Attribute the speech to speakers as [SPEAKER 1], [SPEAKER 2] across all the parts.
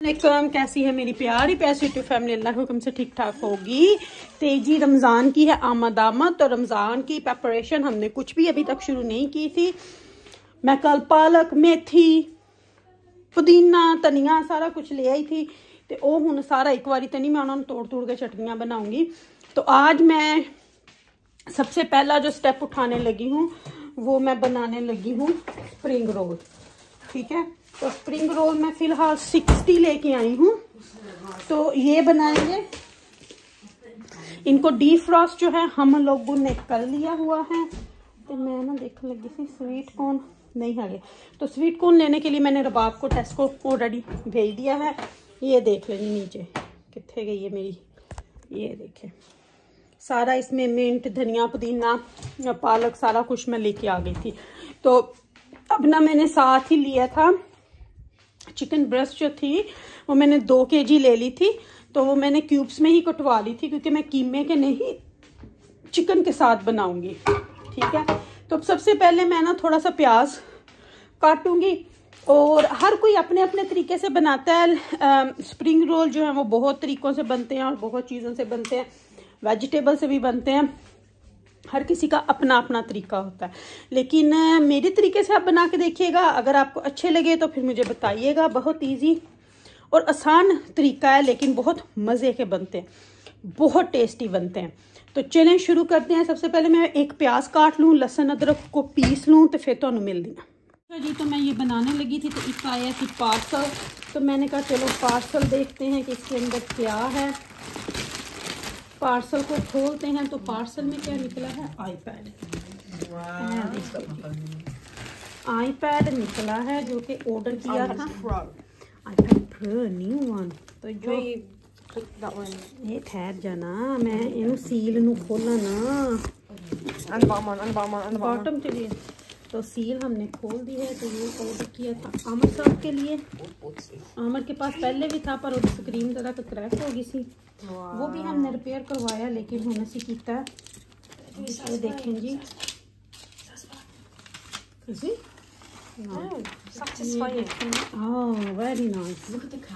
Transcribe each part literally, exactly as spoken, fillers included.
[SPEAKER 1] वालेकुम, कैसी है मेरी प्यारी पैसी टू फैमिली। अल्लाह के हुक्म से ठीक ठाक होगी। तेजी रमज़ान की है आमद आमद। तो रमज़ान की प्रेपरेशन हमने कुछ भी अभी तक शुरू नहीं की थी। मैं कल पालक, मेथी, पुदीना, धनिया सारा कुछ ले आई थी। तो वो हुण सारा एक बारी तो नहीं, मैं उन्होंने तोड़ तोड़ के चटनियाँ बनाऊंगी। तो आज मैं सबसे पहला जो स्टेप उठाने लगी हूँ वो मैं बनाने लगी हूँ स्प्रिंग रोल। ठीक है, तो स्प्रिंग रोल मैं फिलहाल साठ लेके आई हूँ। तो ये बनाएंगे। इनको डीप फ्रॉस्ट जो है हम लोगों ने कर लिया हुआ है। तो मैं ना देखने लगी थी स्वीट कॉर्न नहीं है। तो स्वीट कॉर्न लेने के लिए मैंने रबाब को टेस्को ऑलरेडी भेज दिया है। ये देख लेंगे नीचे कितने गई है मेरी। ये देखें सारा इसमें मिंट, धनिया, पुदीना, पालक सारा कुछ मैं लेके आ गई थी। तो अब ना मैंने साथ ही लिया था चिकन ब्रेस्ट जो थी वो मैंने दो केजी ले ली थी। तो वो मैंने क्यूब्स में ही कटवा ली थी क्योंकि मैं कीमे के नहीं चिकन के साथ बनाऊंगी। ठीक है, तो सबसे पहले मैं ना थोड़ा सा प्याज काटूंगी। और हर कोई अपने अपने तरीके से बनाता है। स्प्रिंग रोल जो है वो बहुत तरीकों से बनते हैं और बहुत चीज़ों से बनते हैं। वेजिटेबल से भी बनते हैं। हर किसी का अपना अपना तरीका होता है। लेकिन मेरे तरीके से आप बना के देखिएगा। अगर आपको अच्छे लगे तो फिर मुझे बताइएगा। बहुत इजी और आसान तरीका है लेकिन बहुत मज़े के बनते हैं, बहुत टेस्टी बनते हैं। तो चलें शुरू करते हैं। सबसे पहले मैं एक प्याज काट लूँ, लहसुन अदरक को पीस लूँ तो फिर तो मिल दिया जी। तो मैं ये बनाने लगी थी तो एक आया थी पार्सल। तो मैंने कहा चलो पार्सल देखते हैं कि इसके अंदर क्या है। पार्सल को खोलते हैं तो पार्सल में क्या निकला है, आईपैड। आईपैड निकला है जो कि ऑर्डर किया था। IPad pro new one. तो जो ये ठहर जाना, मैं इन सील नू खोला ना बॉटम के लिए। तो सील हमने खोल दी है। तो ये ऑर्डर किया था आमर साहब के लिए। आमर के पास पहले भी था पर वो स्क्रीन जरा तो क्रैक हो गई सी। वो भी हमने रिपेयर करवाया लेकिन हमने सी कीता। ये देखें जी, वेरी नाइस।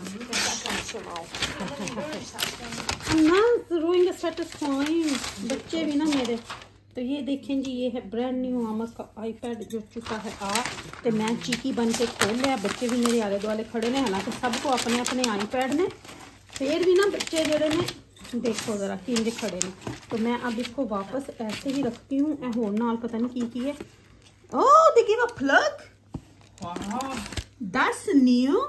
[SPEAKER 1] बच्चे भी ना मेरे। तो ये देखें जी, ये है ब्रांड न्यू आमर का आईपैड जो चुका है आ। तो मैं चीकी बन के खोल लिया। बच्चे भी मेरे आले दुआले खड़े ने। हालांकि सबको अपने अपने आईपैड ने, फिर भी ना बच्चे जड़े ने देखो जरा किंज खड़े ने। तो मैं अब इसको वापस ऐसे ही रखती हूँ। ए होर नाल पता नहीं की की है। Oh they give a plug. That's new.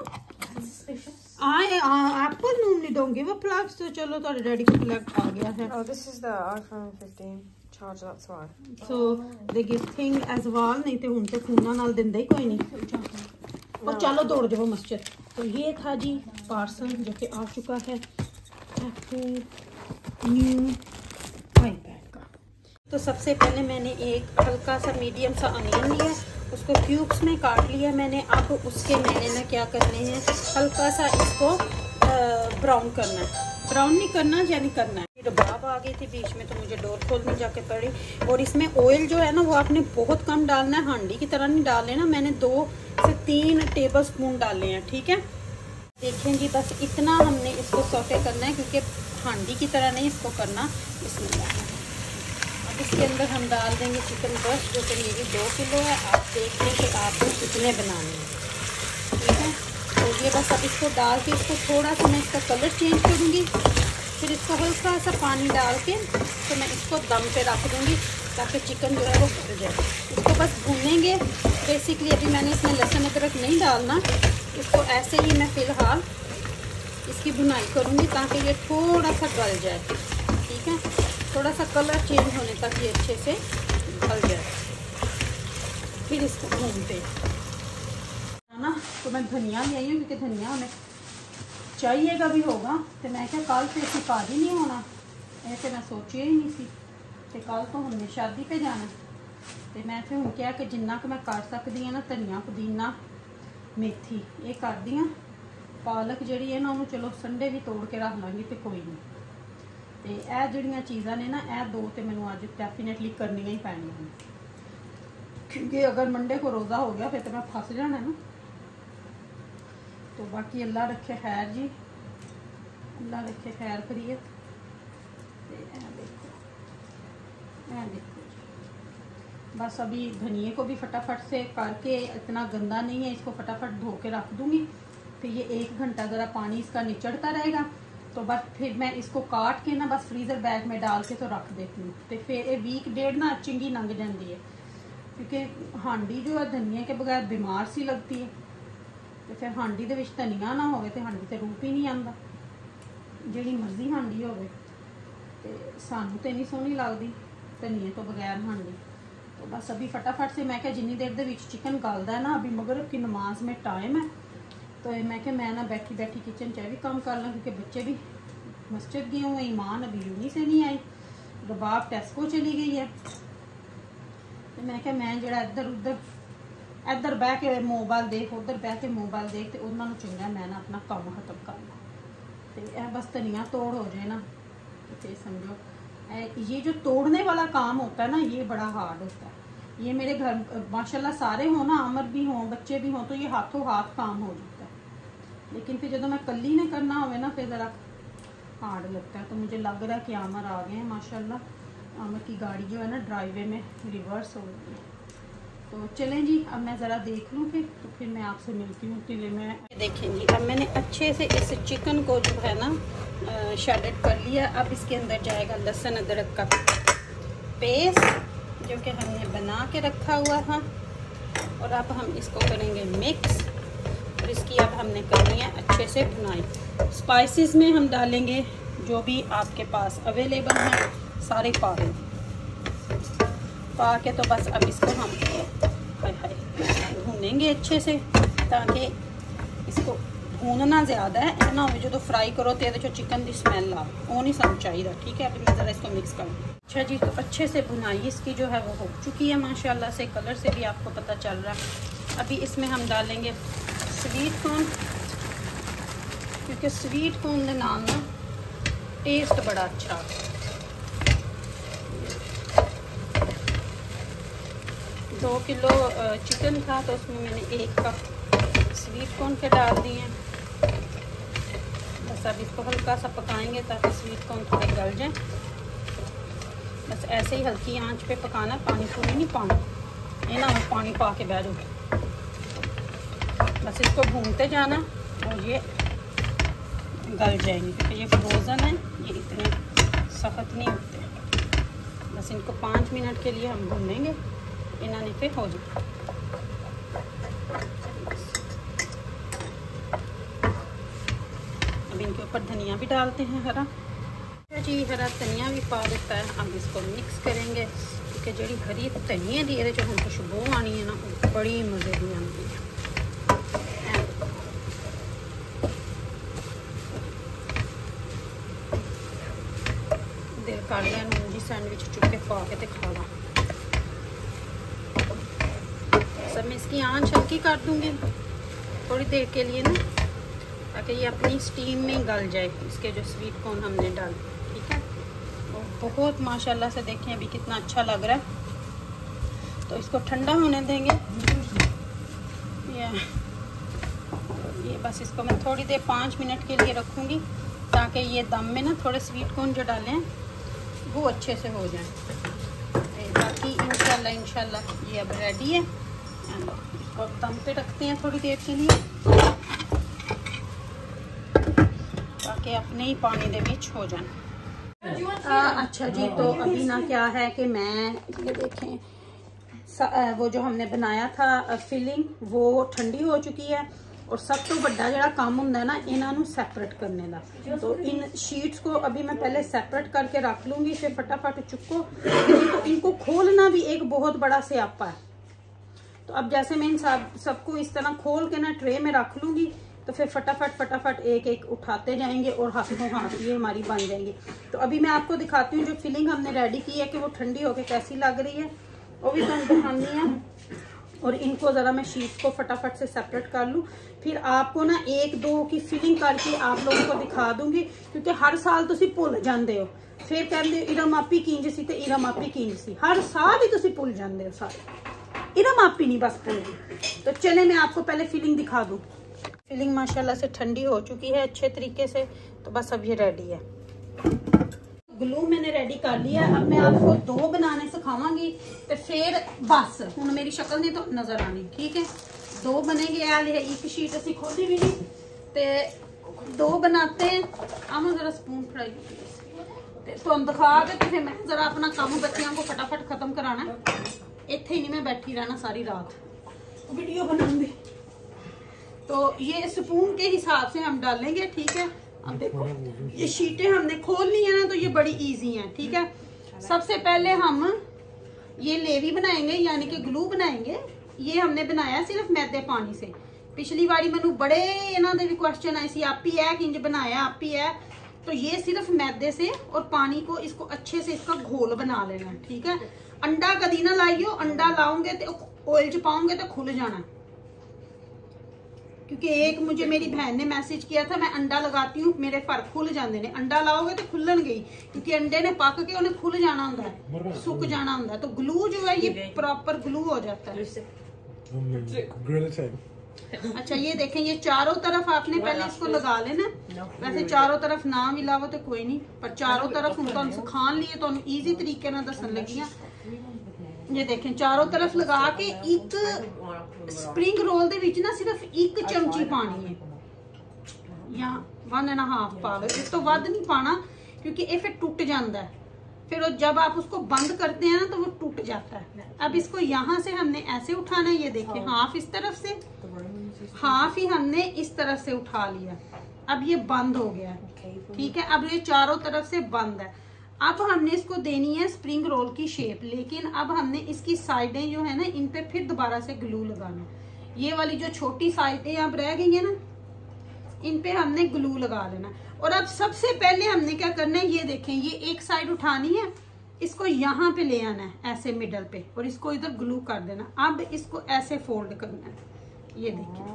[SPEAKER 1] I uh, Apple normally don't give a plug, so चलो तो डैडी का प्लग आ गया है।
[SPEAKER 2] Oh, this is the iPhone fifteen charger, that's why.
[SPEAKER 1] So they give thing as well। नहीं तो उनसे फोना नाल दिंदे ही कोई नहीं। और चलो दौड़ जाओ मस्जिद। तो ये था जी पार्सल जो कि आ चुका है Apple न्यू आईपैड का। तो सबसे पहले मैंने एक हल्का सा मीडियम सा अनियन लिया, उसको क्यूब्स में काट लिया मैंने। अब उसके मैंने ना क्या करने हैं, हल्का सा इसको ब्राउन करना है। ब्राउन नहीं करना यानी करना है। रबाब आ गई थी बीच में तो मुझे डोर खोलनी जाके पड़ी। और इसमें ऑयल जो है ना वो आपने बहुत कम डालना है, हांडी की तरह नहीं डाल लेना। मैंने दो से तीन टेबल स्पून डाले हैं। ठीक है, देखें जी बस इतना हमने इसको सौटे करना है क्योंकि हांडी की तरह नहीं इसको करना। इसमें अब इसके अंदर हम डाल देंगे चिकन ब्रेस्ट जो कि मेरी दो किलो है। आप देख लें कि आपको कितने बनाने हैं। ठीक है, तो ये बस अब इसको डाल के इसको थोड़ा सा मैं इसका कलर चेंज करूँगी। फिर इसको हल्का सा पानी डाल के तो मैं इसको दम पे रख दूँगी ताकि चिकन जो है वो पक जाए। इसको बस भूनेंगे बेसिकली। अभी मैंने इसमें लहसुन अदरक नहीं डालना। इसको ऐसे ही मैं फ़िलहाल इसकी भुनाई करूँगी ताकि ये थोड़ा सा गल जाए। ठीक है, थोड़ा सा कलर चेंज होने तक ये अच्छे से गल जाए। फिर इसको भूनते हैं ना। तो मैं धनिया ले आई हूँ क्योंकि धनिया हमें चाहिएगा भी होगा। तो मैं क्या कल से इसे काज ही नहीं होना, ऐसे मैं सोचिए ही नहीं सी। तो कल तो हमने शादी पे जाना। तो मैं फिर हूँ क्या कि जिन्ना कि मैं कर सकती हाँ ना, धनिया, पुदीना, मेथी ये कर दी। पालक जी है ना उन्होंने चलो संडे भी तोड़ के रख लाँगी तो कोई नहीं। तो यह जड़ियाँ चीज़ा ने ना यह दो तो मैंने अज डेफिनेटली करनिया ही पैनियां क्योंकि अगर मंडे को रोज़ा हो गया फिर तो मैं फस जाना है ना। तो बाकी अल्लाह रखे खैर जी, अल्लाह रखे खैर करिए। देखो मैं देखो बस अभी धनिए को भी फटाफट से करके, इतना गंदा नहीं है, इसको फटाफट धो के रख दूंगी। फिर ये एक घंटा ज़रा पानी इसका निचड़ता रहेगा, तो बस फिर मैं इसको काट के ना बस फ्रीज़र बैग में डाल के तो रख देती हूँ। तो फिर एक वीक डेढ़ ना चिंगी लंघ जाती है, क्योंकि हांडी जो है धनिया के बगैर बीमार सी लगती है। तो फिर हांडी दे विच धनिया ना होवे तो हांडी ते रूप ही नहीं आंदा, जिहड़ी मर्जी हांडी होवे ते सानू ते नहीं सोहनी लगदी धनिया तो बगैर हांडी। तो बस अभी फटाफट से मैं क्या जिन्नी देर दे विच चिकन गलदा है ना, अभी मगरिब की नमाज में टाइम है, तो मैं क्या मैं ना बैठी बैठी किचन च भी काम कर ला, क्योंकि बच्चे भी मस्जिद गए हुए, ईमान अभी यूनी से नहीं आई, रबाब टेस्को चली गई है। तो मैं क्या मैं जरा इधर उधर इधर बह के मोबाइल देख, उधर बह के मोबाइल देख, तो उन्होंने चंगा मैं ना अपना काम खत्म कर ला। तो यह बस धनिया तोड़ हो जाए ना, तो फिर समझो ये जो तोड़ने वाला काम होता है ना, ये बड़ा हार्ड होता है। ये मेरे घर माशाल्लाह सारे हों ना, अमर भी हों बच्चे भी हों, तो ये हाथों हाथ काम हो जाता है। लेकिन फिर जब मैं कल्ली ने करना हो ना, फिर ज़रा हार्ड लगता है। तो मुझे लग रहा है कि आमर आ गए हैं माशाल्लाह। आमर की गाड़ी जो है ना ड्राइवे में रिवर्स हो गई है। तो चलें जी, अब मैं ज़रा देख लूँ फिर, तो फिर मैं आपसे मिलती हूँ टिले में। देखें जी, अब मैंने अच्छे से इस चिकन को जो है ना शैडेड कर लिया। अब इसके अंदर जाएगा लहसुन अदरक का पेस्ट जो कि हमने बना के रखा हुआ था, और अब हम इसको करेंगे मिक्स, और इसकी अब हमने करनी है अच्छे से भुनाई। स्पाइसेस में हम डालेंगे जो भी आपके पास अवेलेबल हैं, सारे पा दें पा के, तो बस अब इसको हम हाय हाय भूनेंगे अच्छे से, ताकि इसको भूनना ज़्यादा है, ऐसा ना हो जो तो फ्राई करो तो ये चिकन की स्मैल आ वो नहीं समझ चाहिए। ठीक है, अभी मैं ज़रा इसको मिक्स करूँगी। अच्छा जी, तो अच्छे से भुनाई इसकी जो है वो हो चुकी है माशाल्लाह से, कलर से भी आपको पता चल रहा है। अभी इसमें हम डालेंगे स्वीट कॉर्न, क्योंकि स्वीट कॉर्न के नाम ना टेस्ट बड़ा अच्छा आता है। दो किलो चिकन था तो उसमें मैंने एक कप स्वीट कॉर्न के डाल दिए हैं। बस अब इसको हल्का सा पकाएंगे ताकि स्वीट कॉर्न थोड़े गल जाएं। बस ऐसे ही हल्की आंच पे पकाना, पानी पूरी नहीं पाना, ये ना हो पानी पा के बैठ जाओ। बस इसको भूनते जाना और ये गल जाएंगे, क्योंकि ये फ्रोज़न है, ये इतने सख्त नहीं होते। बस इनको पाँच मिनट के लिए हम भूनेंगे, इन्होंने फिर हो जाए। अब इनके ऊपर धनिया भी डालते हैं हरा जी, हरा धनिया भी पा देता है। अब इसको मिक्स करेंगे, क्योंकि जी हरी धनिया दी जो हम खुशबू आनी है ना, वो बड़ी मज़े की आती है। दिल कर लिया नून जी सैंडविच चुप के पा के खा ला। सब मैं इसकी आंच हल्की कर दूंगी थोड़ी देर के लिए ना, ताकि ये अपनी स्टीम में गल जाए, इसके जो स्वीट कॉर्न हमने डाले। ठीक है, और बहुत माशाल्लाह से देखें अभी कितना अच्छा लग रहा है। तो इसको ठंडा होने देंगे। ये ये बस इसको मैं थोड़ी देर पाँच मिनट के लिए रखूँगी, ताकि ये दम में ना थोड़े स्वीट कॉर्न जो डाले हैं वो अच्छे से हो जाए। बाकी इंशाल्लाह इंशाल्लाह ये अब रेडी है। इसको दम पे रखते हैं थोड़ी देर के लिए, ताकि अपने ही पानी दे बीच हो जाए। अच्छा जी, तो अभी ना क्या है कि मैं ये देखें वो जो हमने बनाया था फिलिंग वो ठंडी हो चुकी है, और सब तो बड़ा जड़ा काम होंगे ना इन्हों सैपरेट करने का। तो इन शीट्स को अभी मैं पहले सैपरेट करके रख लूँगी, फिर फटाफट चुको। तो इनको खोलना भी एक बहुत बड़ा स्यापा है। तो अब जैसे मैं इन सब सबको इस तरह खोल के ना ट्रे में रख लूँगी, तो फिर फटाफट फटाफट एक एक उठाते जाएंगे और हाथों हाथ ये हमारी बन जाएंगी। तो अभी मैं आपको दिखाती हूँ जो फिलिंग हमने रेडी की है कि वो ठंडी होके कैसी लग रही है, वो भी तुम दिखानी है। और इनको ज़रा मैं शीट को फटाफट से सेपरेट कर लूँ, फिर आपको ना एक दो की फिलिंग करके आप लोगों को दिखा दूंगी, क्योंकि हर साल तुसी भुल जाते हो, फिर कहते हो इरा मापी किंज सी ते इरा मापी किंज सी, हर साल ही तुसी भुल जाते हो सारे, इरा मापी नहीं बस भूलती। तो चले मैं आपको पहले फिलिंग दिखा दूँ। फिलिंग माशाल्लाह से ठंडी हो चुकी है अच्छे तरीके से, तो बस अब ये रेडी है। ग्लू मैंने रेडी कर लिया। अब मैं आपको दो बनाने सिखावांगी तो फिर बस हुण मेरी शक्ल नहीं तो नजर आनी, ठीक है। दो बनेंगे, एक शीट असी खोली भी नहीं ते दो बनाते हैं। आम जरा स्पून फ्राई तुम दिखा के तो फिर मैं जरा अपना काम बच्चों को फटाफट खत्म कराना। इत्थे ही नहीं मैं बैठी रहना सारी रात वीडियो बनाऊंगी। तो ये स्पून के हिसाब से हम डालेंगे, ठीक है। अब देखो ये शीटें हमने खोल ली है ना, तो ये बड़ी इजी हैं, ठीक है। सबसे पहले हम ये लेवी बनाएंगे यानी कि ग्लू बनाएंगे। ये हमने बनाया सिर्फ मैदे पानी से। पिछली बारी मैनू बड़े इन्हों के भी क्वेश्चन आए सी, आप ही है कि इंज बनाया, आप ही है। तो ये सिर्फ मैदे से और पानी को इसको अच्छे से इसका घोल बना लेना, ठीक है। अंडा कदी ना लाइयो, अंडा लाओगे तो ऑयल च पाओगे तो खुल जाना। क्योंकि एक मुझे मेरी बहन ने मैसेज किया था, मैं अंडा लगाती हूँ मेरे फर खुल जाते हैं। अंडा लाओगे तो खुलन गई, क्योंकि अंडे ने पक के उन्हें खुल जाना होता है, सुक जाना होता है। तो ग्लू जो है ये प्रॉपर ग्लू हो जाता है। अच्छा ये देखें, ये चारों तरफ आपने पहले इसको लगा लेना। वैसे चारों तरफ ना मिलावो तो कोई नहीं, पर चारों तरफ उनको सिखाने लिए तो इजी तरीके ना दसन लगी। ये देखें चारों तरफ लगा के एक स्प्रिंग रोल दे विच ना सिर्फ एक चमची पानी है या वन एंड हाफ पा लो, इस तो वध नहीं पाना क्योंकि ये फिर टूट जाता है। फिर जब आप उसको बंद करते हैं ना तो वो टूट जाता है। अब इसको यहाँ से हमने ऐसे उठाना है, ये देखिए हाफ इस तरफ से, हाफ ही हमने इस तरफ से उठा लिया। अब ये बंद हो गया, ठीक है। अब ये चारों तरफ से बंद है। अब हमने इसको देनी है स्प्रिंग रोल की शेप, लेकिन अब हमने इसकी साइडें जो है ना इन पे फिर दोबारा से ग्लू लगाना। ये वाली जो छोटी साइडें अब रह गई है ना, इन पे हमने ग्लू लगा लेना। और अब सबसे पहले हमने क्या करना है, ये देखें ये एक साइड उठानी है, इसको यहाँ पे ले आना है ऐसे मिडल पे और इसको इधर ग्लू कर देना। अब इसको ऐसे फोल्ड करना है, ये देखिए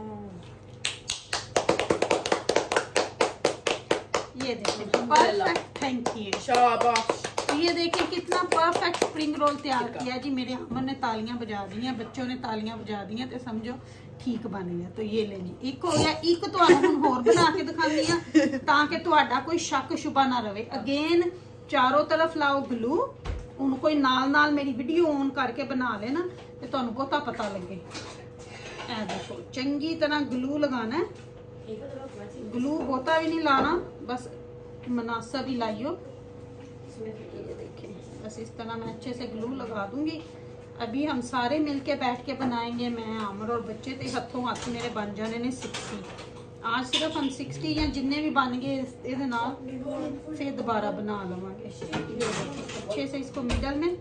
[SPEAKER 1] ये देखिए परफेक्ट, थैंक यू शाबाश। तो ये देखिए कितना परफेक्ट स्प्रिंग रोल तैयार किया जी। मेरे हमर ने तालियां बजा दी हैं, बच्चों ने तालियां बजा दी हैं, तो समझो ठीक बन गया। तो ये ले जी एक हो गया। एक तो हम होर बना के दिखानी है ताकि तुहाडा कोई शक शुबा ना रहे। अगेन चारों तरफ लाओ ग्लू, उन कोई नाल नाल मेरी वीडियो ऑन करके बना लेना तो तुहानू बहुता पता लगे। ऐ देखो चंगी तरह ग्लू लगाना है, ग्लू बहुता भी नहीं लाना, बस मुनासिब ही लाइयो। ये देखिए बस इस तरह मैं अच्छे से ग्लू लगा दूंगी। अभी हम सारे मिलके बैठ के बनाएंगे, मैं आमर और बच्चे तो हथों हाथ मेरे बन जाने ने सिक्सटी। आज सिर्फ हम सिक्सटी या जिन्ने भी बन गए इहदे नाल फिर दोबारा बना लवांगे। अच्छे से इसको मिडल में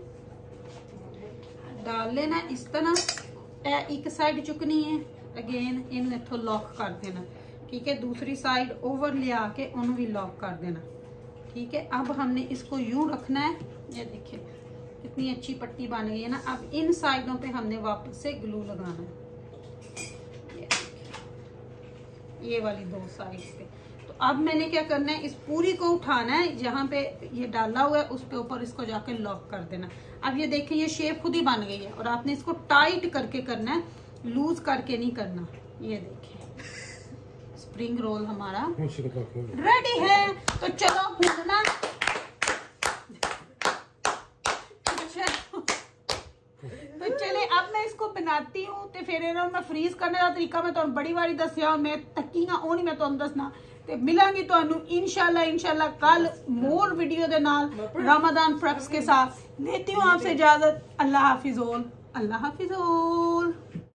[SPEAKER 1] डाल लेना इस तरह। एक साइड चुकनी है, अगेन इन इथों लॉक कर देना, ठीक है। दूसरी साइड ओवर ले आके उन्हें भी लॉक कर देना, ठीक है। अब हमने इसको यूं रखना है। ये देखिए कितनी अच्छी पट्टी बन गई है ना। अब इन साइडों पे हमने वापस से ग्लू लगाना है, ये, ये वाली दो साइड पे। तो अब मैंने क्या करना है, इस पूरी को उठाना है, जहाँ पे ये डाला हुआ है उस पे ऊपर इसको जाके लॉक कर देना। अब ये देखिए ये शेप खुद ही बन गई है और आपने इसको टाइट करके करना है, लूज करके नहीं करना। ये देखिए स्प्रिंग रोल हमारा रेडी है। तो चलो भूनना, तो चले अब मैं इसको बनाती हूँ तो फिर मैं फ्रीज करने का तरीका मैं तो बड़ी बारी दसिया, मैं थकी हाँ वो नहीं मैं तुहानू दसना। ते मिलांगी तुहानू इंशाल्लाह इंशाल्लाह कल मोर वीडियो दे नाल रमजान प्रेप्स के साथ। लेती हूँ आपसे इजाजत। अल्लाह हाफिज़, अल्लाह हाफिज़।